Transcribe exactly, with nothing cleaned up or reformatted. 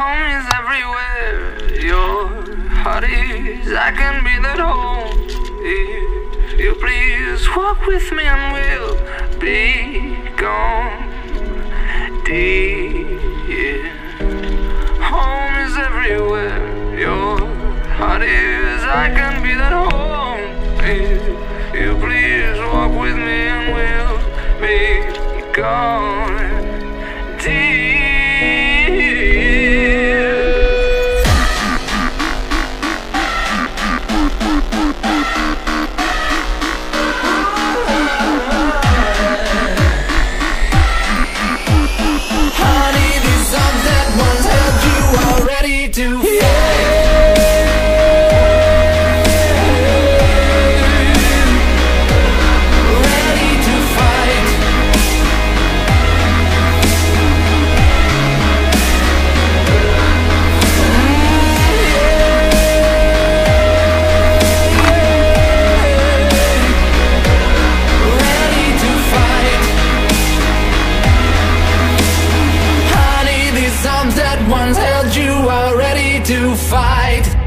home is everywhere. Your heart is, I can be that home. If you please walk with me and we'll be gone. Dear, home is everywhere. Your heart is, I can be that home. If you please walk with me and we'll be gone. Dear. To fight. Ready to fight. Mm, yeah. Ready to fight. Honey, these arms that once held you are ready to fight.